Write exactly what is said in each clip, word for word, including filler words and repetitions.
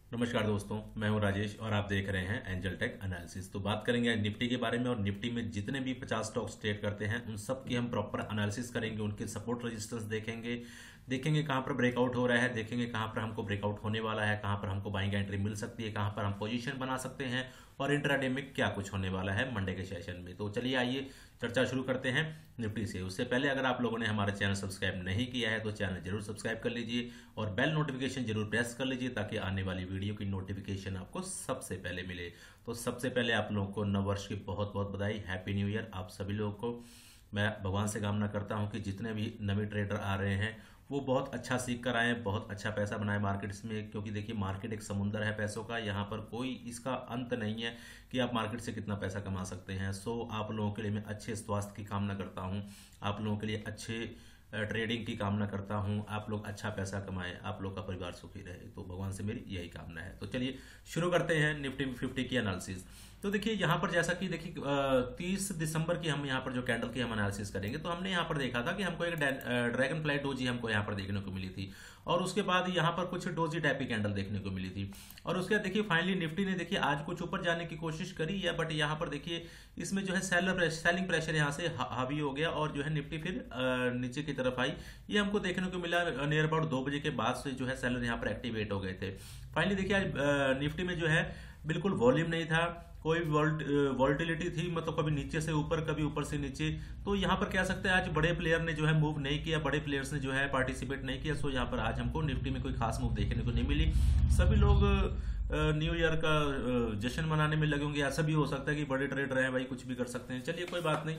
नमस्कार दोस्तों, मैं हूं राजेश और आप देख रहे हैं एंजल टेक एनालिसिस। तो बात करेंगे आज निफ्टी के बारे में। और निफ्टी में जितने भी पचास स्टॉक्स ट्रेड करते हैं उन सब की हम प्रॉपर एनालिसिस करेंगे, उनके सपोर्ट रेजिस्टेंस देखेंगे देखेंगे कहां पर ब्रेकआउट हो रहा है, देखेंगे कहां पर हमको ब्रेकआउट होने वाला है, कहां पर हमको बाइंग एंट्री मिल सकती है, कहां पर हम पोजीशन बना सकते हैं और इंट्राडे में क्या कुछ होने वाला है मंडे के सेशन में। तो चलिए आइए चर्चा शुरू करते हैं निफ्टी से। उससे पहले अगर आप लोगों ने हमारा चैनल सब्सक्राइब नहीं किया है तो चैनल जरूर सब्सक्राइब कर लीजिए और बेल नोटिफिकेशन जरूर प्रेस कर लीजिए ताकि आने वाली वीडियो की नोटिफिकेशन आपको सबसे पहले मिले। तो सबसे पहले आप लोगों को नव वर्ष की बहुत बहुत बधाई, हैप्पी न्यू ईयर आप सभी लोगों को। मैं भगवान से कामना करता हूं कि जितने भी नए ट्रेडर आ रहे हैं वो बहुत अच्छा सीख कर आए, बहुत अच्छा पैसा बनाए मार्केट्स में। क्योंकि देखिए मार्केट एक समुंदर है पैसों का, यहाँ पर कोई इसका अंत नहीं है कि आप मार्केट से कितना पैसा कमा सकते हैं। सो आप लोगों के लिए मैं अच्छे स्वास्थ्य की कामना करता हूँ, आप लोगों के लिए अच्छे ट्रेडिंग की कामना करता हूं, आप लोग अच्छा पैसा कमाएं, आप लोग का परिवार सुखी रहे। तो भगवान से मेरी यही कामना है। तो चलिए शुरू करते हैं निफ्टी फिफ्टी की एनालिसिस। तो देखिए यहाँ पर जैसा कि देखिए तीस दिसंबर की हम यहाँ पर जो कैंडल की हम एनालिसिस करेंगे तो हमने यहाँ पर देखा था कि हमको एक ड्रैगन फ्लाई डोजी हमको यहाँ पर देखने को मिली थी और उसके बाद यहाँ पर कुछ डोजी टाइप की कैंडल देखने को मिली थी। और उसके बाद देखिए फाइनली निफ्टी ने देखिए आज कुछ ऊपर जाने की कोशिश करी है, बट यहाँ पर देखिए इसमें जो है सेलर सेलिंग प्रेशर यहाँ से हावी हो गया और जो है निफ्टी फिर नीचे की तरफ आई। ये हमको देखने को मिला नियर अबाउट दो बजे के बाद से जो है सेलर यहाँ पर एक्टिवेट हो गए थे। फाइनली देखिए आज निफ्टी में जो है बिल्कुल वॉल्यूम नहीं था, कोई वॉल्टिलिटी थी, मतलब कभी नीचे से ऊपर कभी ऊपर से नीचे। तो यहाँ पर कह सकते हैं आज बड़े प्लेयर ने जो है मूव नहीं किया, बड़े प्लेयर्स ने जो है पार्टिसिपेट नहीं किया। सो यहाँ पर आज हमको निफ्टी में कोई खास मूव देखने को नहीं मिली। सभी लोग न्यू ईयर का जश्न मनाने में लगे होंगे। ऐसा भी हो सकता है कि बड़े ट्रेडर हैं भाई, कुछ भी कर सकते हैं। चलिए कोई बात नहीं,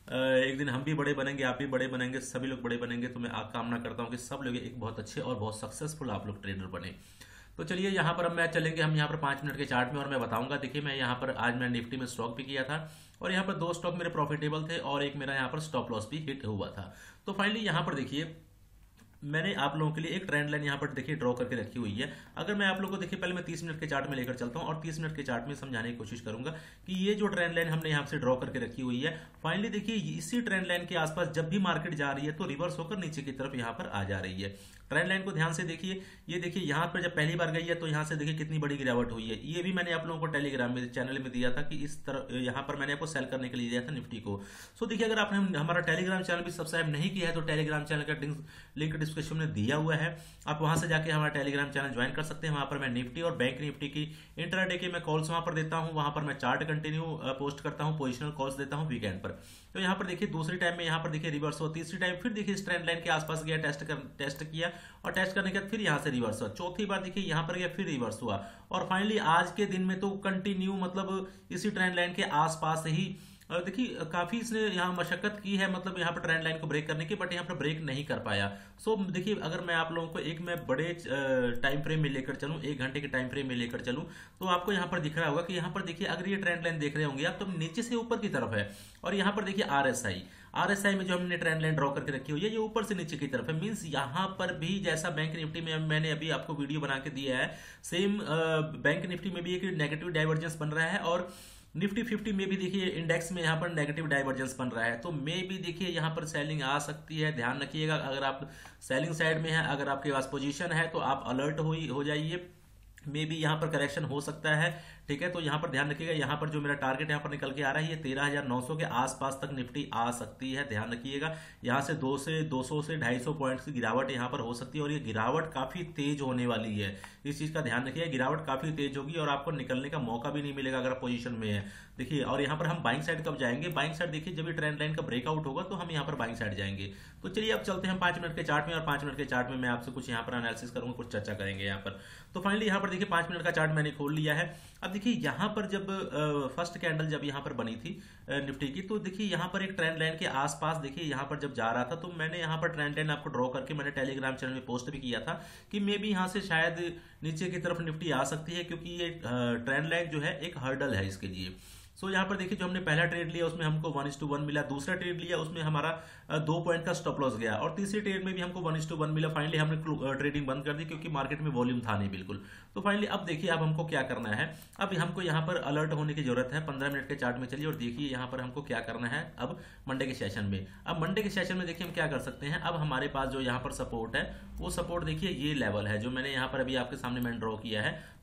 एक दिन हम भी बड़े बनेंगे, आप भी बड़े बनेंगे, सभी लोग बड़े बनेंगे। तो मैं कामना करता हूँ कि सब लोग एक बहुत अच्छे और बहुत सक्सेसफुल आप लोग ट्रेडर बने। तो चलिए यहाँ पर हम मैच चलेंगे हम यहाँ पर पांच मिनट के चार्ट में और मैं बताऊंगा। देखिए मैं यहाँ पर आज मैं निफ्टी में स्टॉक भी किया था और यहाँ पर दो स्टॉक मेरे प्रॉफिटेबल थे और एक मेरा यहाँ पर स्टॉप लॉस भी हिट हुआ था। तो फाइनली यहाँ पर देखिए मैंने आप लोगों के लिए एक ट्रेंड लाइन यहाँ पर देखिए ड्रॉ करके रखी हुई है। अगर मैं आप लोगों को देखिए पहले मैं तीस मिनट के चार्ट में लेकर चलता हूँ और तीस मिनट के चार्ट में समझाने की कोशिश करूंगा कि ये जो ट्रेंड लाइन हमने यहाँ से ड्रॉ करके रखी हुई है, फाइनली देखिए इसी ट्रेंड लाइन के आसपास जब भी मार्केट जा रही है तो रिवर्स होकर नीचे की तरफ यहाँ पर आ जा रही है। ट्रेंड लाइन को ध्यान से देखिए, ये देखिए यहाँ पर जब पहली बार गई है तो यहाँ से देखिए कितनी बड़ी गिरावट हुई है। ये भी मैंने आप लोगों को टेलीग्राम में चैनल में दिया था कि इस तरह यहाँ पर मैंने आपको सेल करने के लिए दिया था निफ्टी को। सो देखिए अगर आपने हमारा टेलीग्राम चैनल भी सब्सक्राइब नहीं किया है तो टेलीग्राम चैनल का लिंक डिस्क्रिप्शन में दिया हुआ है, आप वहां से जाके हमारा टेलीग्राम चैनल ज्वाइन कर सकते हैं। वहां पर मैं निफ्टी और बैंक निफ्टी की इंट्राडे के मैं कॉल्स वहां पर देता हूं, वहां पर मैं चार्ट कंटिन्यू पोस्ट करता हूं, पोजिशनल कॉल्स देता हूं वीकेंड पर। तो यहाँ पर देखिए दूसरी टाइम में यहाँ पर देखिए रिवर्स हुआ, तीसरी टाइम फिर देखिए इस ट्रेंड लाइन के आसपास गया, टेस्ट कर टेस्ट किया और टेस्ट करने के बाद फिर यहाँ से रिवर्स हुआ, चौथी बार देखिए यहाँ पर गया फिर रिवर्स हुआ और फाइनली आज के दिन में तो कंटिन्यू मतलब इसी ट्रेंड लाइन के आसपास ही और देखिए काफी इसने यहाँ मशक्कत की है, मतलब यहाँ पर ट्रेंड लाइन को ब्रेक करने की, बट यहाँ पर ब्रेक नहीं कर पाया। सो देखिए अगर मैं आप लोगों को एक मैं बड़े टाइम फ्रेम में लेकर चलूं, एक घंटे के टाइम फ्रेम में लेकर चलूं तो आपको यहाँ पर दिख रहा होगा कि यहाँ पर देखिए अगर ये ट्रेंड लाइन देख रहे होंगे आप तो नीचे से ऊपर की तरफ है और यहाँ पर देखिए R S I R S I में जो हमने ट्रेंड लाइन ड्रॉ करके रखी हुई है ये ऊपर से नीचे की तरफ है। मींस यहाँ पर भी जैसा बैंक निफ्टी में मैंने अभी आपको वीडियो बना के दिया है, सेम बैंक निफ्टी में भी एक नेगेटिव डाइवर्जेंस बन रहा है और निफ्टी फिफ्टी में भी देखिए इंडेक्स में यहाँ पर नेगेटिव डाइवर्जेंस बन रहा है। तो मे भी देखिए यहाँ पर सेलिंग आ सकती है, ध्यान रखिएगा। अगर आप सेलिंग साइड में है, अगर आपके पास पोजीशन है तो आप अलर्ट हो हो जाइए, मे भी यहाँ पर करेक्शन हो सकता है, ठीक है। तो यहाँ पर ध्यान रखिएगा, यहाँ पर जो मेरा टारगेट यहाँ पर निकल के आ रहा है ये तेरह हजार नौ सौ के आसपास तक निफ्टी आ सकती है, ध्यान रखिएगा। यहाँ से दो से दो सौ से ढाई सौ पॉइंट्स की गिरावट यहाँ पर हो सकती है और ये गिरावट काफी तेज होने वाली है, इस चीज का ध्यान रखिएगा। गिरावट काफी तेज होगी और आपको निकलने का मौका भी नहीं मिलेगा अगर आप पोजीशन में है, देखिए। और यहाँ पर हम बाइंग साइड कब जाएंगे, बाइंग साइड देखिए जब ये ट्रेंड लाइन का ब्रेकआउट होगा तो हम यहाँ पर बाइंग साइड जाएंगे। तो चलिए अब चलते हैं पांच मिनट के चार्ट में और पांच मिनट के चार्ट में मैं आपसे कुछ यहाँ पर एनालिसिस करूंगा, कुछ चर्चा करेंगे यहाँ पर। तो फाइनली यहाँ पर देखिए पांच मिनट का चार्ट मैंने खोल लिया है। अब देखिए यहाँ पर जब फर्स्ट कैंडल जब यहाँ पर बनी थी निफ्टी की तो देखिए यहाँ पर एक ट्रेंड लाइन के आसपास देखिए यहाँ पर जब जा रहा था तो मैंने यहाँ पर ट्रेंड लाइन आपको ड्रॉ करके मैंने टेलीग्राम चैनल में पोस्ट भी किया था कि मे बी यहाँ से शायद नीचे की तरफ निफ्टी आ सकती है क्योंकि ये ट्रेंड लाइन जो है एक हर्डल है इसके लिए। सो so, यहाँ पर देखिए जो हमने पहला ट्रेड लिया उसमें हमको वन इस टू वन मिला, दूसरा ट्रेड लिया उसमें हमारा दो पॉइंट का स्टॉप लॉस गया और तीसरी ट्रेड में भी हमको वन इस टू वन मिला। फाइनली हमने ट्रेडिंग बंद कर दी क्योंकि मार्केट में वॉल्यूम था नहीं बिल्कुल। तो फाइनली अब देखिए अब हमको क्या करना है, अब हमको यहाँ पर अलर्ट होने की जरूरत है। पंद्रह मिनट के चार्ट में चलिए और देखिए यहाँ पर हमको क्या करना है अब मंडे के सेशन में। अब मंडे के सेशन में देखिए हम क्या कर सकते हैं, अब हमारे पास जो यहाँ पर सपोर्ट है वो सपोर्ट देखिए ये लेवल है जो मैंने यहाँ पर अभी आपके सामने मैंने ड्रॉ किया है।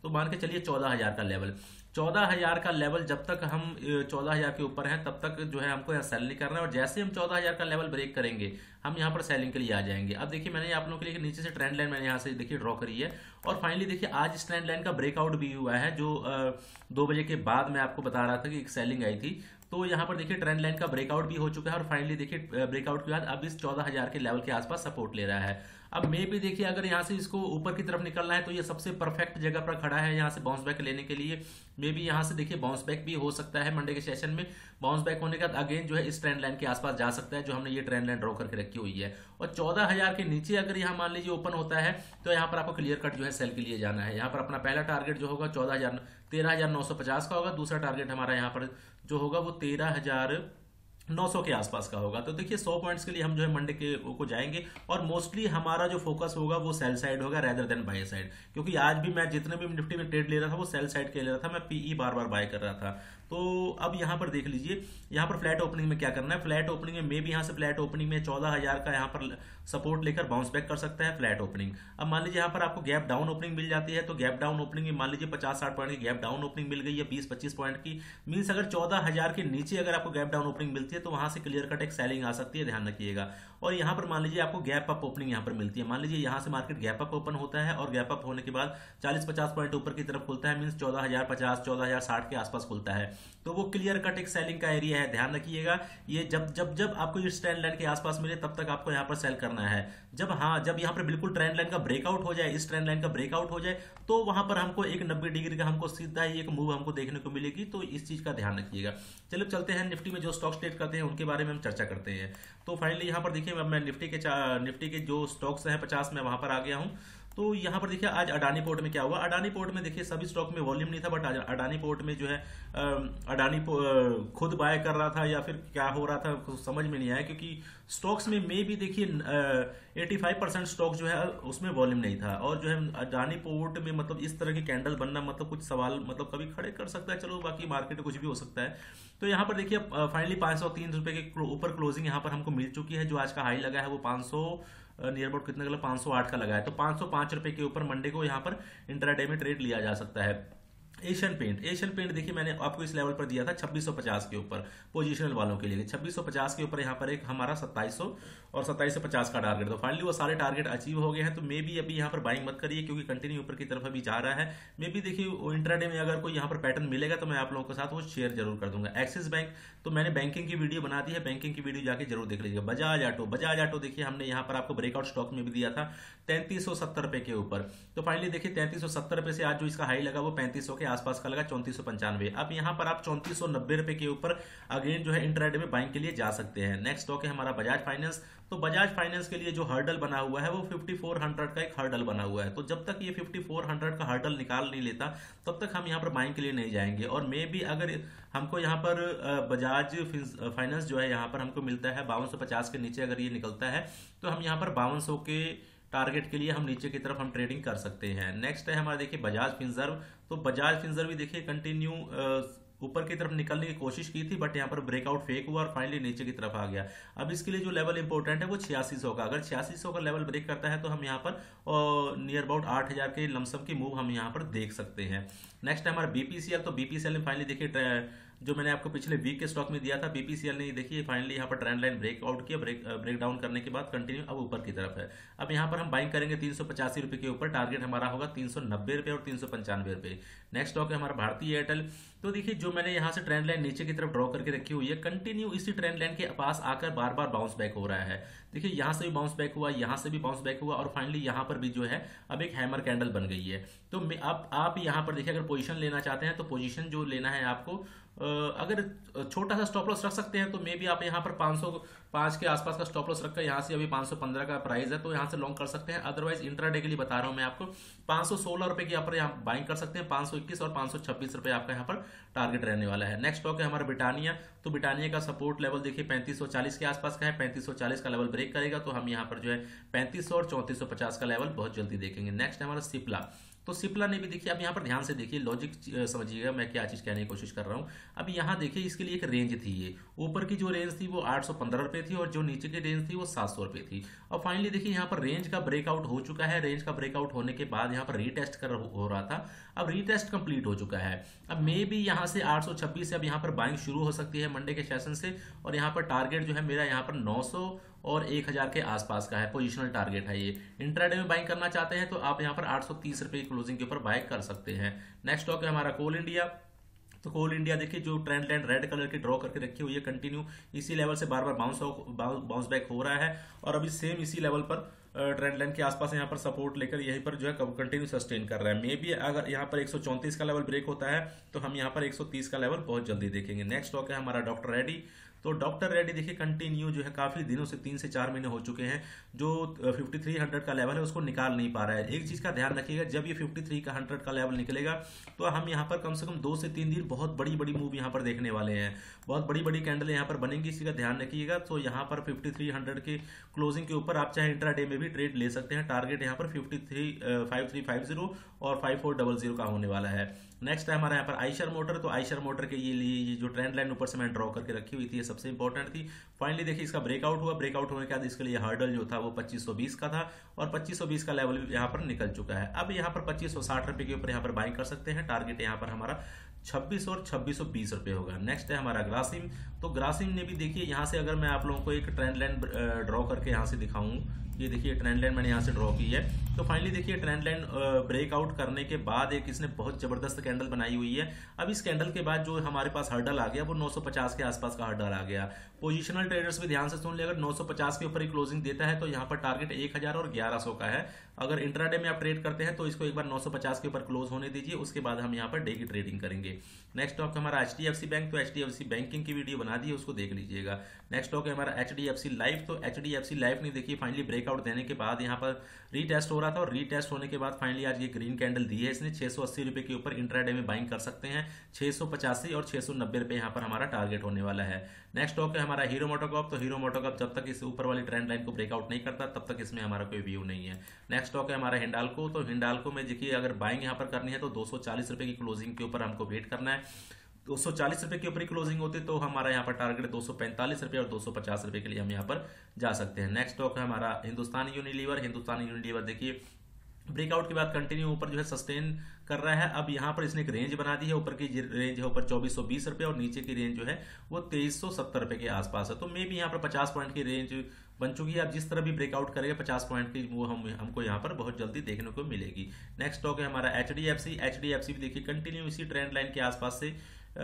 तो मान के चलिए चौदह हजार का लेवल, चौदह हजार का लेवल जब तक हम चौदह हजार के ऊपर हैं तब तक जो है हमको यहाँ सेल नहीं करना है, और जैसे हम चौदह हजार का लेवल ब्रेक करेंगे हम यहाँ पर सेलिंग के लिए आ जाएंगे। अब देखिए मैंने आप लोगों के लिए नीचे से ट्रेंड लाइन मैंने यहाँ से देखिए ड्रॉ करी है, और फाइनली देखिए आज इस ट्रेंड लाइन का ब्रेकआउट भी हुआ है, जो दो बजे के बाद मैं आपको बता रहा था कि एक सेलिंग आई थी। तो यहाँ पर देखिए ट्रेंड लाइन का ब्रेकआउट भी हो चुका है, और फाइनली देखिए ब्रेकआउट के बाद अब इस चौदह हजार के लेवल के आसपास सपोर्ट ले रहा है। अब मे भी देखिए अगर यहाँ से इसको ऊपर की तरफ निकलना है तो ये सबसे परफेक्ट जगह पर खड़ा है यहाँ से बाउंस बैक लेने के लिए। मे भी यहाँ से देखिए बाउंस बैक भी हो सकता है मंडे के सेशन में, बाउंस बैक होने के बाद अगेन जो है इस ट्रेंड लाइन के आसपास जा सकता है, जो हमने ये ट्रेंड लाइन ड्रॉ करके रखी हुई है। और चौदह हजार के नीचे अगर यहाँ मान लीजिए ओपन होता है तो यहाँ पर आपको क्लियर कट जो है सेल के लिए जाना है। यहाँ पर अपना पहला टारगेट जो होगा चौदह हजार तेरह हजार नौ सौ पचास का होगा, दूसरा टारगेट हमारा यहाँ पर जो होगा वो तेरह हजार नौ सौ के आसपास का होगा। तो देखिए सौ पॉइंट्स के लिए हम जो है मंडे के को जाएंगे, और मोस्टली हमारा जो फोकस होगा वो सेल साइड होगा रेदर देन बाय साइड, क्योंकि आज भी मैं जितने भी निफ्टी में ट्रेड ले रहा था वो सेल साइड के ले रहा था, मैं पीई बार बार बाय कर रहा था। तो अब यहाँ पर देख लीजिए यहाँ पर फ्लैट ओपनिंग में क्या करना है, फ्लैट ओपनिंग में मे भी यहाँ से फ्लैट ओपनिंग में चौदह हजार का यहाँ पर सपोर्ट लेकर बाउंस बैक कर सकता है फ्लैट ओपनिंग। अब मान लीजिए यहाँ पर आपको गैप डाउन ओपनिंग मिल जाती है, तो गैप डाउन ओपनिंग में मान लीजिए पचास साठ पॉइंट की गैप डाउन ओपनिंग मिल गई है, बीस पच्चीस पॉइंट की, मीन्स अगर चौदह हजार के नीचे अगर आपको गैप डाउन ओपनिंग मिलती है तो वहां से क्लियर कट एक सेलिंग आ सकती है, ध्यान रखिएगा। और यहाँ पर मान लीजिए आपको गैप अप ओपनिंग यहाँ पर मिलती है, मान लीजिए यहाँ से मार्केट गैप अप ओपन होता है और गैप अप होने के बाद चालीस पचास पॉइंट ऊपर की तरफ खुलता है, मीन्स चौदह हजार पचास चौदह हजार साठ के आसपास खुलता है, तो वो क्लियर कट एक सेलिंग का एरिया है, ध्यान रखिएगा। ये जब जब जब आपको इस ट्रेंड लाइन के आसपास मिले तब तक आपको यहाँ पर सेल करना है। जब हाँ जब यहाँ पर बिल्कुल ट्रेंड लाइन का ब्रेकआउट हो जाए, इस ट्रेंड लाइन का ब्रेकआउट हो जाए, तो वहां पर हमको एक नब्बे डिग्री का हमको सीधा ही एक मूव हमको देखने को मिलेगी, तो इस चीज का ध्यान रखिएगा। चलो चलते हैं निफ्टी में जो स्टॉक्स ट्रेड करते हैं उनके बारे में हम चर्चा करते हैं। तो फाइनली यहाँ पर देखिए अब मैं निफ्टी के निफ्टी के जो स्टॉक्स हैं पचास में वहां पर आ गया हूँ। तो यहाँ पर देखिए आज अडानी पोर्ट में क्या हुआ, अडानी पोर्ट में देखिए सभी स्टॉक में वॉल्यूम नहीं था, बट अडानी पोर्ट में जो है अडानी खुद बाय कर रहा था या फिर क्या हो रहा था कुछ समझ में नहीं आया, क्योंकि स्टॉक्स में मे भी देखिए पचासी परसेंट स्टॉक जो है उसमें वॉल्यूम नहीं था, और जो है अडानी पोर्ट में मतलब इस तरह की कैंडल बनना मतलब कुछ सवाल मतलब कभी खड़े कर सकता है, चलो बाकी मार्केट में कुछ भी हो सकता है। तो यहाँ पर देखिए फाइनली पाँच सौ तीन रुपए के ऊपर क्लोजिंग यहाँ पर हमको मिल चुकी है, जो आज का हाई लगा है वो पाँच सौ नियर अबाउट कितने का पाँच सौ आठ का लगा है, तो पाँच सौ पाँच रुपए के ऊपर मंडे को यहाँ पर इंट्राडे में ट्रेड लिया जा सकता है। एशियन पेंट एशियन पेंट देखिए मैंने आपको इस लेवल पर दिया था छब्बीस सौ पचास के ऊपर पोजिशनल वालों के लिए, छब्बीस सौ पचास के ऊपर यहाँ पर एक हमारा सत्ताईस सौ और सत्ताईस सौ पचास का टारगेट, तो फाइनली वो सारे टारगेट अचीव हो गए हैं। तो मे भी अभी यहाँ पर बाइंग मत करिए, क्योंकि कंटिन्यू ऊपर की तरफ अभी जा रहा है। मे भी देखिए इंट्राडे में अगर कोई यहाँ पर पैटर्न मिलेगा तो मैं आप लोगों के साथ वो शेयर जरूर कर दूंगा। एक्सिस बैंक तो मैंने बैंकिंग की वीडियो बना दी है, बैंकिंग की वीडियो जाके जरूर देख लीजिएगा। बजाज ऑटो बजाज ऑटो देखिए हमने यहाँ पर आपको ब्रेकआउट स्टॉक में भी दिया था तैंतीस सौ सत्तर रुपए के ऊपर, तो फाइनली देखिए तैंतीस सौ सत्तर रुपए से आज जो इसका हाई लगा वो पैंतीस सौ के आसपास का लगा, चौंतीस सौ पंचानवे। अब यहाँ पर आप चौंतीस सौ नब्बे रुपए के ऊपर अगेन जो है इंट्राडे में बाइंग के लिए जा सकते हैं। नेक्स्ट स्टॉक है हमारा बजाज फाइनेंस, तो बजाज फाइनेंस के लिए जो हर्डल बना हुआ है वो फिफ्टी फोर हंड्रेड का एक हर्डल बना हुआ है, तो जब तक ये फिफ्टी फोर हंड्रेड का हर्डल निकाल नहीं लेता तब तक हम यहाँ पर बाइंग के लिए नहीं जाएंगे। और मे भी अगर हमको यहाँ पर बजाज फाइनेंस जो है यहाँ पर हमको मिलता है बावन सौ पचास के नीचे अगर ये निकलता है तो हम यहाँ पर बावन सौ के टारगेट के लिए हम नीचे की तरफ हम ट्रेडिंग कर सकते हैं। नेक्स्ट है हमारा देखिए बजाज फिनसर्व, तो बजाज फिनसर्व भी देखिए कंटिन्यू ऊपर की तरफ निकलने की कोशिश की थी, बट यहाँ पर ब्रेकआउट फेक हुआ और फाइनली नीचे की तरफ आ गया। अब इसके लिए जो लेवल इंपॉर्टेंट है वो छियासी सौ का, अगर छियासी सौ का लेवल ब्रेक करता है तो हम यहाँ पर नियर अबाउट आठ हजार के लमसम की मूव हम यहाँ पर देख सकते हैं। नेक्स्ट है हमारा बीपीसीएल, तो बीपीसीएल में फाइनली देखिए जो मैंने आपको पिछले वीक के स्टॉक में दिया था बीपीसीएल ने देखिए फाइनली यहाँ पर ट्रेंड लाइन ब्रेकआउट किया, ब्रेक ब्रेक डाउन करने के बाद कंटिन्यू अब ऊपर की तरफ है। अब यहाँ पर हम बाइंग करेंगे तीन सौ पचासी रुपए के ऊपर, टारगेट हमारा होगा तीन सौ नब्बे रुपए और तीन सौ पंचानवे रुपए। नेक्स्ट स्टॉक है हमारा भारतीय एयरटेल, तो देखिए जो मैंने यहाँ से ट्रेंड लाइन नीचे की तरफ ड्रॉ करके रखी हुई है कंटिन्यू इसी ट्रेंड लाइन के पास आकर बार बार बाउंस बैक हो रहा है। देखिए यहाँ से भी बाउंस बैक हुआ, यहाँ से भी बाउंस बैक हुआ और फाइनली यहाँ पर भी जो है अब एक हैमर कैंडल बन गई है। तो अब आप यहाँ पर देखिए अगर पोजीशन लेना चाहते हैं तो पोजीशन जो लेना है आपको अगर छोटा सा स्टॉप लॉस रख सकते हैं तो मे भी आप यहाँ पर पाँच सौ पाँच के आसपास का स्टॉप लॉस रखकर यहाँ से अभी पाँच सौ पंद्रह का प्राइस है तो यहाँ से लॉन्ग कर सकते हैं। अदरवाइज इंट्राडे के लिए बता रहा हूँ मैं आपको पाँच सौ सोलह रुपए की यहाँ पर यहाँ बाइंग कर सकते हैं, पाँच सौ इक्कीस और पाँच सौ छब्बीस रुपए आपका यहाँ पर टारगेट रहने वाला है। नेक्स्ट स्टॉक है हमारा ब्रिटानिया, तो ब्रिटानिया का सपोर्ट लेवल देखिए पैंतीस सौ चालीस के आसपास का है, पैंतीस सौ चालीस का लेवल ब्रेक करेगा तो हम यहाँ पर जो है पैंतीस सौ और चौंतीस सौ पचास का लेवल बहुत जल्दी देखेंगे। नेक्स्ट है हमारा सिप्ला, तो सिप्ला ने भी देखिए अब यहाँ पर ध्यान से देखिए लॉजिक समझिएगा मैं क्या चीज कहने की कोशिश कर रहा हूँ। अब यहाँ देखिए इसके लिए एक रेंज थी, ये ऊपर की जो रेंज थी वो आठ सौ पंद्रह रुपए थी और जो नीचे की रेंज थी वो सात सौ रुपए थी। और फाइनली देखिए यहाँ पर रेंज का ब्रेकआउट हो चुका है, रेंज का ब्रेकआउट होने के बाद यहाँ पर रीटेस्ट कर हो रहा था। अब रीटेस्ट कंप्लीट हो चुका है। अब मे बी यहाँ से आठ सौ छब्बीस से अब यहाँ पर बाइंग शुरू हो सकती है मंडे के सेशन से, और यहाँ पर टारगेट जो है मेरा यहाँ पर नौ सौ और एक हज़ार के आसपास का है, पोजिशनल टारगेट है ये। इंट्राडे में बाइंग करना चाहते हैं तो आप यहाँ पर आठ सौ तीस रुपये की क्लोजिंग के ऊपर बाय कर सकते हैं। नेक्स्ट स्टॉक है हमारा कोल इंडिया। तो कोल इंडिया देखिए जो ट्रेंड लाइन रेड कलर की ड्रॉ करके रखी हुई है, कंटिन्यू इसी लेवल से बार बार बाउंस बाउंस बैक हो रहा है, और अभी सेम इसी लेवल पर ट्रेंड लाइन के आसपास यहाँ पर सपोर्ट लेकर यहीं पर जो है कंटिन्यू सस्टेन कर रहा है। मे बी अगर यहाँ पर एक सौ चौंतीस का लेवल ब्रेक होता है तो हम यहाँ पर एक सौ तीस का लेवल बहुत जल्दी देखेंगे। नेक्स्ट स्टॉक है हमारा डॉक्टर रेड्डी। तो डॉक्टर रेड्डी देखिए कंटिन्यू जो है काफी दिनों से तीन से चार महीने हो चुके हैं जो तिरेपन सौ का लेवल है उसको निकाल नहीं पा रहा है। एक चीज का ध्यान रखिएगा, जब ये तिरेपन का हंड्रेड का लेवल निकलेगा तो हम यहाँ पर कम से कम दो से तीन दिन बहुत बड़ी बड़ी मूव यहाँ पर देखने वाले हैं, बहुत बड़ी बड़ी कैंडल यहाँ पर बनेंगी, इसी का ध्यान रखिएगा। तो यहाँ पर तिरेपन सौ के क्लोजिंग के ऊपर आप चाहे इंट्राडे में भी ट्रेड ले सकते हैं। टारगेट यहाँ पर fifty three five three five zero और फाइव फोर डबल जीरो का होने वाला है। नेक्स्ट है हमारा यहाँ पर आइशर मोटर। तो आइशर मोटर के ये लिए ये जो ट्रेंड लाइन ऊपर से मैंने ड्रॉ करके रखी हुई थी ये सबसे इंपॉर्टेंट थी। फाइनली देखिए इसका ब्रेकआउट हुआ, ब्रेकआउट होने के बाद इसके लिए हर्डल जो था वो पच्चीस सौ बीस का था, और पच्चीस सौ बीस का लेवल भी यहाँ पर निकल चुका है। अब यहाँ पर पच्चीस सौ साठ रुपए के ऊपर यहाँ पर बाइंग कर सकते हैं। टारगेट यहाँ पर हमारा छब्बीस और छब्बीस सौ बीस रुपए होगा। नेक्स्ट है हमारा ग्रासिम। तो ग्रासिम ने भी देखिए यहाँ से अगर मैं आप लोगों को एक ट्रेंड लाइन ड्रॉ करके यहाँ से दिखाऊं, ये देखिए ट्रेंड लाइन मैंने यहाँ से ड्रॉ की है। तो फाइनली देखिए ट्रेंड लाइन ब्रेकआउट करने के बाद एक इसने बहुत जबरदस्त कैंडल बनाई हुई है। अब इस कैंडल के बाद जो हमारे पास हर्डल आ गया वो नौ सौ पचास के आसपास का हर्डल आ गया। पोजिशनल ट्रेडर्स भी ध्यान से सुन ले, अगर नौ सौ पचास के ऊपर ही क्लोजिंग देता है तो यहाँ पर टारगेट एक हज़ार और ग्यारह सौ का है। अगर इंट्राडे में आप ट्रेड करते हैं तो इसको एक बार नौ सौ पचास के ऊपर क्लोज होने दीजिए, उसके बाद हम यहाँ पर डे की ट्रेडिंग करेंगे। नेक्स्ट स्टॉक हमारा H D F C bank. तो H D F C banking की वीडियो बना दी है, उसको देख लीजिएगा। नेक्स्ट स्टॉक है हमारा H D F C life. तो H D F C life ने देखिए फाइनली ब्रेकआउट देने के बाद यहाँ पर रीटेस्ट हो रहा था, और रीटेस्ट होने के बाद फाइनली आज ये ग्रीन कैंडल दी है इसने। छह सौ अस्सी रुपए के ऊपर इंट्राडे में बाइंग कर सकते हैं। छह सौ पचासी और छह सौ नब्बे रुपए यहाँ पर हमारा टारगेट होने वाला है। नेक्स्ट स्टॉक है हमारा हीरो मोटोकॉर्प। तो हीरो मोटोकॉर्प जब तक इस ऊपर वाली ट्रेंड लाइन को ब्रेकआउट नहीं करता तब तक इसमें हमारा कोई व्यू नहीं है। नेक्स्ट स्टॉक है हमारा हिंडाल्को। तो हिंडाल्को में देखिए अगर बाइंग यहाँ पर करनी है तो दो सौ चालीस रुपए की क्लोजिंग के ऊपर हमको वेट करना है। दो सौ चालीस रुपए के ऊपर क्लोजिंग होती तो हमारा यहाँ पर टारगेट दो सौ पैंतालीस रुपए और दो सौ पचास रुपए के लिए हम यहाँ पर जा सकते हैं। नेक्स्ट स्टॉक है हमारा हिंदुस्तान यूनिलीवर। हिंदुस्तान यूनिलीवर देखिए ब्रेकआउट के बाद कंटिन्यू ऊपर जो है सस्टेन कर रहा है। अब यहाँ पर इसने एक रेंज बना दी है, ऊपर की रेंज है ऊपर चौबीस सौ बीस रुपए और नीचे की रेंज जो है वो तेईस सौ सत्तर रुपए के आसपास है। तो मे भी यहाँ पर पचास पॉइंट की रेंज बन चुकी है। अब जिस तरह भी ब्रेकआउट करेगा पचास पॉइंट की वो हम हमको यहाँ पर बहुत जल्दी देखने को मिलेगी। नेक्स्ट स्टॉक है हमारा H D F C. H D F C भी देखिए कंटिन्यू इसी ट्रेंड लाइन के आसपास से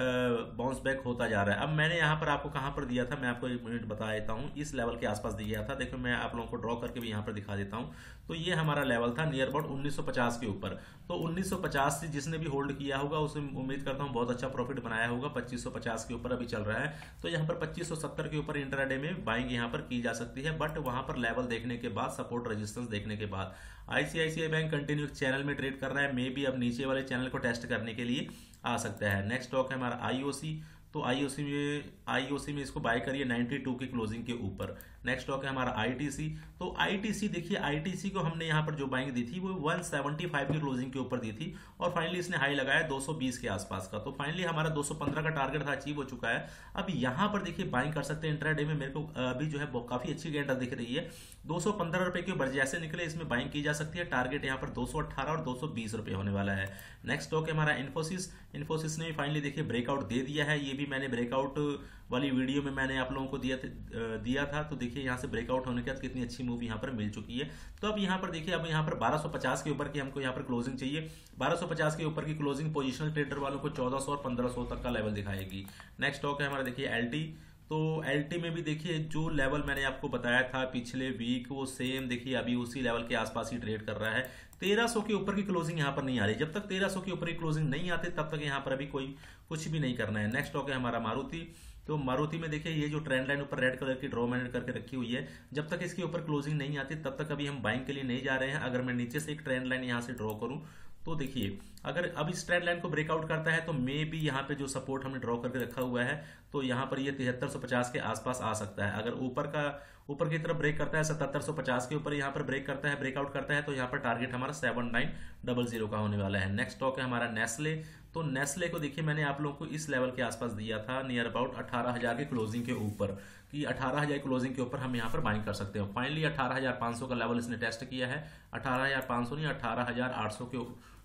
बाउंस बैक होता जा रहा है। अब मैंने यहाँ पर आपको कहाँ पर दिया था, मैं आपको एक मिनट बता देता हूँ। इस लेवल के आसपास दिया था, देखो मैं आप लोगों को ड्रॉ करके भी यहाँ पर दिखा देता हूँ। तो ये हमारा लेवल था नियर अबाउट उन्नीस सौ पचास के ऊपर। तो उन्नीस सौ पचास से जिसने भी होल्ड किया होगा उसे उम्मीद करता हूँ बहुत अच्छा प्रॉफिट बनाया होगा। पच्चीस सौ पचास के ऊपर अभी चल रहा है, तो यहाँ पर पच्चीस सौ सत्तर के ऊपर इंट्राडे में बाइंग यहाँ पर की जा सकती है। बट वहां पर लेवल देखने के बाद, सपोर्ट रेजिस्टेंस देखने के बाद आईसीआईसीआई बैंक कंटिन्यू चैनल में ट्रेड कर रहा है। मे बी अब नीचे वाले चैनल को टेस्ट करने के लिए आ सकता है। नेक्स्ट स्टॉक है हमारा आईओसी। तो आईओसी में आईओसी में इसको बाय करिए बानवे की क्लोजिंग के ऊपर। नेक्स्ट स्टॉक है हमारा आईटीसी। तो आईटीसी देखिए आईटीसी को हमने यहाँ पर जो बाइंग दी थी वो एक सौ पचहत्तर की क्लोजिंग के ऊपर दी थी, और फाइनली इसने हाई लगाया दो सौ बीस के आसपास का। तो फाइनली हमारा दो सौ पंद्रह का टारगेट था, अचीव हो चुका है। अब यहाँ पर देखिए बाइंग कर सकते हैं इंट्राडे में। मेरे को अभी जो है काफी अच्छी कैंडल दिख रही है। दो सौ पंद्रह रुपए के ऊपर जैसे निकले इसमें बाइंग की जा सकती है। टारगेट यहाँ पर दो सौ अठारह और दो सौ बीस रुपए होने वाला है। नेक्स्ट स्टॉक है हमारा इन्फोसिस। इन्फोसिस ने फाइनली देखिए ब्रेकआउट दे दिया है। ये भी मैंने ब्रेकआउट वाली वीडियो में मैंने आप लोगों को दिया दिया था। तो देखिए यहाँ से ब्रेकआउट होने के बाद कितनी अच्छी मूव यहाँ पर मिल चुकी है। तो अब यहाँ पर देखिए अब यहाँ पर बारह सौ पचास के ऊपर की हमको यहाँ पर क्लोजिंग चाहिए। बारह सौ पचास के ऊपर की क्लोजिंग पोजिशनल ट्रेडर वालों को चौदह सौ और पंद्रह सौ तक का लेवल दिखाएगी। नेक्स्ट स्टॉक है हमारा देखिए एलटी। तो एलटी में भी देखिए जो लेवल मैंने आपको बताया था पिछले वीक वो सेम देखिए अभी उसी लेवल के आसपास ही ट्रेड कर रहा है। तेरह सौ के ऊपर की क्लोजिंग यहाँ पर नहीं आ रही। जब तक तेरह सौ के ऊपर की क्लोजिंग नहीं आती तब तक यहाँ पर अभी कोई कुछ भी नहीं करना है। नेक्स्ट स्टॉक है हमारा मारुति। तो मारुति में देखिए ये जो ट्रेंड लाइन ऊपर रेड कलर की ड्रॉ मैंने करके रखी हुई है, जब तक इसके ऊपर क्लोजिंग नहीं आती तब तक अभी हम बाइंग के लिए नहीं जा रहे हैं। अगर मैं नीचे से एक ट्रेंड लाइन यहाँ से ड्रॉ करूं तो देखिए अगर अब इस ट्रेंड लाइन को ब्रेकआउट करता है तो मे भी यहाँ पे जो सपोर्ट हमने ड्रॉ करके रखा हुआ है तो यहाँ पर ये तिहत्तर सौ पचास के आसपास आ सकता है। अगर ऊपर का ऊपर की तरफ ब्रेक करता है सतहत्तर सौ पचास के ऊपर यहाँ पर ब्रेक करता है ब्रेकआउट करता है तो यहाँ पर टारगेट हमारा सेवन नाइन डबल जीरो का होने वाला है। नेक्स्ट स्टॉक है हमारा नेस्ले। तो नेस्ले को देखिए मैंने आप लोगों को इस लेवल के आसपास दिया था नियर अबाउट अठारह हजार के क्लोजिंग के ऊपर कि अठारह हजार क्लोजिंग के ऊपर हम यहाँ पर बाइंग कर सकते हैं। फाइनली अठारह हजार पाँच सौ का लेवल इसने टेस्ट किया है। अठारह हजार पाँच सौ नहीं अठारह हजार आठ सौ के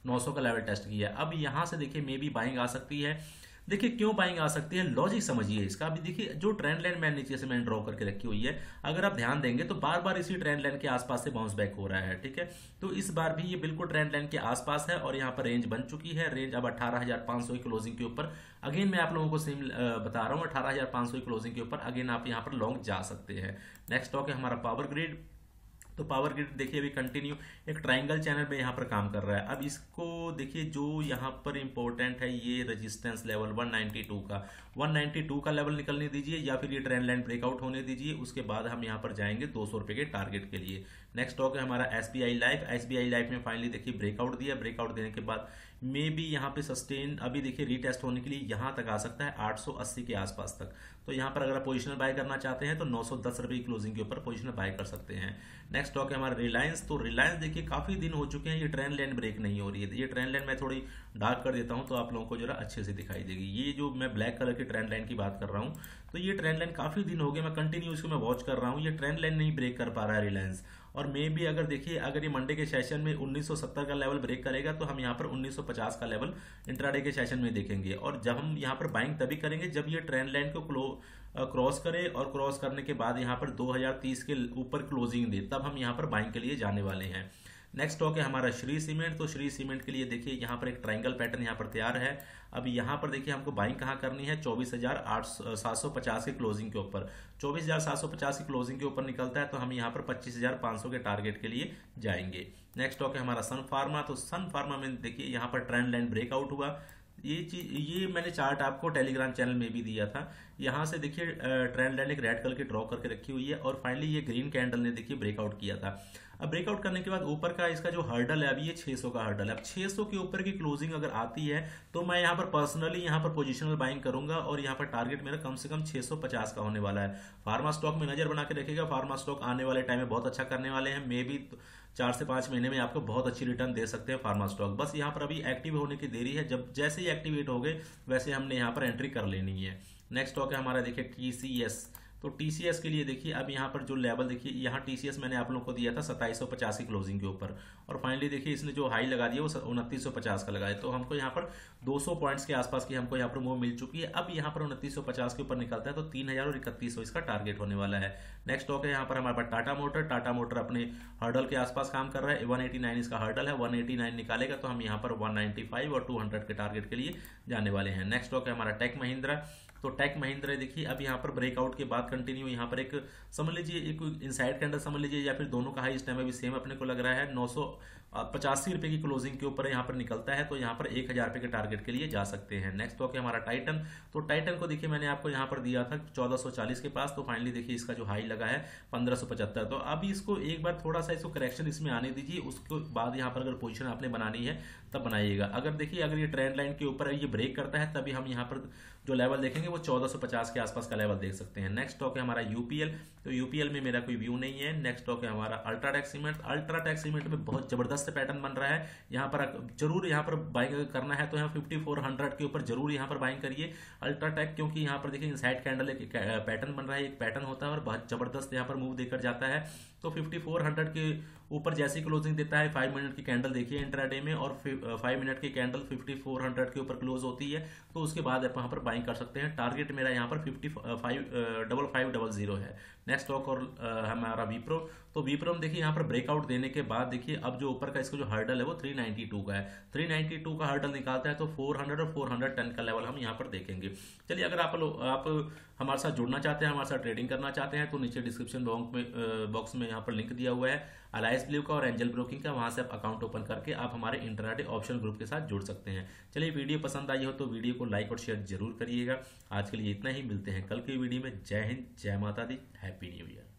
नौ सौ का लेवल टेस्ट किया है। अब यहाँ से देखिए मे बी बाइंग आ सकती है। देखिए क्यों बाइंग आ सकती है, लॉजिक समझिए इसका। अभी देखिए जो ट्रेंड लाइन मैंने नीचे से मैंने ड्रॉ करके रखी हुई है, अगर आप ध्यान देंगे तो बार बार इसी ट्रेंड लाइन के आसपास से बाउंस बैक हो रहा है, ठीक है। तो इस बार भी ये बिल्कुल ट्रेंड लाइन के आसपास है और यहाँ पर रेंज बन चुकी है। रेंज अब अठारह हजार पाँच सौ की क्लोजिंग के ऊपर, अगेन मैं आप लोगों को सेम बता रहा हूँ, अठारह हजार पाँच सौ की क्लोजिंग के ऊपर अगेन आप यहाँ पर लॉन्ग जा सकते हैं। नेक्स्ट स्टॉक है हमारा पावर ग्रिड। तो पावर ग्रिड देखिए अभी कंटिन्यू एक ट्रायंगल चैनल में यहाँ पर काम कर रहा है। अब इसको देखिए जो यहाँ पर इंपॉर्टेंट है ये रेजिस्टेंस लेवल एक सौ बानवे का, एक सौ बानवे का लेवल निकलने दीजिए या फिर ये ट्रेंड लाइन ब्रेकआउट होने दीजिए। उसके बाद हम यहाँ पर जाएंगे दो सौ रुपए के टारगेट के लिए। नेक्स्ट स्टॉक है हमारा एसबीआई लाइफ। एसबीआई लाइफ में फाइनली देखिए ब्रेकआउट दिया, ब्रेकआउट देने के बाद मे बी यहाँ पे सस्टेन अभी देखिए रीटेस्ट होने के लिए यहाँ तक आ सकता है आठ सौ अस्सी के आसपास तक। तो यहाँ पर अगर आप पोजिशनल बाय करना चाहते हैं तो नौ सौ दस रुपए की क्लोजिंग के ऊपर पोजिशनल बाय कर सकते हैं। नेक्स्ट स्टॉक है हमारा रिलायंस। तो रिलायंस देखिए काफी दिन हो चुके हैं ये ट्रेंड लाइन ब्रेक नहीं हो रही है। ये ट्रेंड लाइन मैं थोड़ी डार्क कर देता हूं तो आप लोगों को जरा अच्छे से दिखाई देगी। ये जो मैं ब्लैक कलर की ट्रेंड लाइन की बात कर रहा हूं, तो ये ट्रेंड लाइन काफी दिन हो गए मैं कंटिन्यू इसको मैं वॉच कर रहा हूं, ये ट्रेंड लाइन नहीं ब्रेक कर पा रहा है रिलायंस। और मे भी अगर देखिए अगर ये मंडे के सेशन में उन्नीस सौ सत्तर का लेवल ब्रेक करेगा तो हम यहाँ पर उन्नीस सौ पचास का लेवल इंट्राडे के सेशन में देखेंगे। और जब हम यहाँ पर बाइंग तभी करेंगे जब ये ट्रेंड लाइन को क्लो क्रॉस करे और क्रॉस करने के बाद यहाँ पर दो हज़ार तीस के ऊपर क्लोजिंग दे, तब हम यहाँ पर बाइंग के लिए जाने वाले हैं। नेक्स्ट स्टॉक है हमारा श्री सीमेंट। तो श्री सीमेंट के लिए देखिए यहाँ पर एक ट्रायंगल पैटर्न यहाँ पर तैयार है। अब यहाँ पर देखिए हमको बाइंग कहाँ करनी है, चौबीस हजार आठ सात सौ पचास की क्लोजिंग के ऊपर। चौबीस हजार सात सौ पचास की क्लोजिंग के ऊपर निकलता है तो हम यहाँ पर पच्चीस हजार पाँच सौ के टारगेट के लिए जाएंगे। नेक्स्ट स्टॉक है हमारा सन फार्मा। तो सन फार्मा में देखिए यहाँ पर ट्रेंड लाइन ब्रेकआउट हुआ। ये चीज ये मैंने चार्ट आपको टेलीग्राम चैनल में भी दिया था। यहाँ से देखिए ट्रेंड लाइन एक रेड कलर की ड्रॉ करके रखी हुई है और फाइनली ये ग्रीन कैंडल ने देखिए ब्रेकआउट किया था। अब ब्रेकआउट करने के बाद ऊपर का इसका जो हर्डल है अभी ये छह सौ का हर्डल है। अब छह सौ के ऊपर की क्लोजिंग अगर आती है तो मैं यहाँ पर पर्सनली यहाँ पर पोजिशनल बाइंग करूंगा और यहाँ पर टारगेट मेरा कम से कम छह सौ पचास का होने वाला है। फार्मा स्टॉक में नजर बना के रखिएगा, फार्मा स्टॉक आने वाले टाइम में बहुत अच्छा करने वाले हैं। मे भी चार से पांच महीने में आपको बहुत अच्छी रिटर्न दे सकते हैं फार्मा स्टॉक। बस यहाँ पर अभी एक्टिव होने की देरी है, जब जैसे ही एक्टिवेट हो गए वैसे हमने यहाँ पर एंट्री कर लेनी है। नेक्स्ट स्टॉक है हमारा देखिए टीसीएस। तो टीसीएस के लिए देखिए अब यहाँ पर जो लेवल देखिए यहाँ टीसीएस मैंने आप लोगों को दिया था सत्ताईस सौ पचास की क्लोजिंग के ऊपर और फाइनली देखिए इसने जो हाई लगा दिया वो उनतीस सौ पचास का लगाया। तो हमको यहाँ पर दो सौ पॉइंट्स के आसपास की हमको यहाँ पर मूव मिल चुकी है। अब यहाँ पर उनतीस सौ पचास के ऊपर निकलता है तो तीन हजार और इकतीस सौ इसका टारगेट होने वाला है। नेक्स्ट स्टॉक है यहाँ पर हमारे पास टाटा मोटर। टाटा मोटर अपने हर्डल के आसपास काम कर रहा है, एक सौ नवासी इसका हर्डल है, एक सौ नवासी निकालेगा तो हम यहाँ पर एक सौ पचानवे और दो सौ के टारगेट के लिए जाने वाले हैं। नेक्स्ट स्टॉक है हमारा टेक महिंद्रा। तो टेक महिंद्रा देखिए अब यहाँ पर ब्रेकआउट के बाद कंटिन्यू यहाँ पर एक समझ लीजिए एक इनसाइड कैंडल समझ लीजिए या फिर दोनों का हाई इस टाइम अभी सेम अपने को लग रहा है, नौ सौ पचासी रुपए की क्लोजिंग के ऊपर यहाँ पर निकलता है तो यहाँ पर एक हजार रुपए के टारगेट के लिए जा सकते हैं। नेक्स्ट स्टॉक है हमारा टाइटन। तो टाइटन को देखिए मैंने आपको यहाँ पर दिया था चौदह सौ चालीस के पास, तो फाइनली देखिए इसका जो हाई लगा है पंद्रह सौ पचहत्तर। तो अभी इसको एक बार थोड़ा सा इसको करेक्शन इसमें आने दीजिए, उसके बाद यहाँ पर अगर पोजीशन आपने बनानी है तब बनाइएगा। अगर देखिए अगर ये ट्रेंड लाइन के ऊपर ये ब्रेक करता है तभी हम यहाँ पर जो लेवल देखेंगे वो चौदह सौ पचास के आसपास का लेवल देख सकते हैं। नेक्स्ट स्टॉक है हमारा यूपीएल। तो यूपीएल में मेरा कोई व्यू नहीं है। नेक्स्ट स्टॉक है हमारा अल्ट्राटेक सीमेंट। अल्ट्राटेक सीमेंट में बहुत जबरदस्त पैटर्न बन रहा है। यहाँ पर जरूर यहाँ पर बाइंग करना है तो यहाँ फिफ्टी फोर हंड्रेड के ऊपर जरूर यहाँ पर बाइंग करिए अल्ट्राटेक, क्योंकि यहाँ पर देखिए इनसाइड कैंडल एक पैटर्न बन रहा है, एक पैटर्न होता है और बहुत जबरदस्त यहाँ पर मूव देकर जाता है। तो फिफ्टी फोर हंड्रेड के ऊपर जैसी क्लोजिंग देता है, फाइव मिनट की कैंडल देखिए इंट्राडे में और फाइव मिनट की कैंडल फिफ्टी फोर हंड्रेड के ऊपर क्लोज होती है तो उसके बाद आप यहाँ पर बाइंग कर सकते हैं। टारगेट मेरा यहाँ पर fifty five double five double zero है। नेक्स्ट स्टॉक और हमारा विप्रो। तो विप्रो में देखिए यहाँ पर ब्रेकआउट देने के बाद देखिए अब जो ऊपर का इसका जो हर्डल है वो थ्री नाइंटी टू का है। थ्री नाइंटी टू का हर्डल निकालता है तो फोर हंड्रेड और फोर टेन का लेवल हम यहाँ पर देखेंगे। चलिए अगर आप आप हमारे साथ जुड़ना चाहते हैं, हमारे साथ ट्रेडिंग करना चाहते हैं तो नीचे डिस्क्रिप्शन बॉक्स में बॉक्स में यहाँ पर लिंक दिया हुआ है अलायंस ब्लू का और एंजल ब्रोकिंग का, वहां से आप अकाउंट ओपन करके आप हमारे इंट्राडे ऑप्शन ग्रुप के साथ जुड़ सकते हैं। चलिए वीडियो पसंद आई हो तो वीडियो को लाइक और शेयर जरूर करिएगा। आज के लिए इतना ही, मिलते हैं कल की वीडियो में। जय हिंद, जय माता दी, हैप्पी न्यू ईयर।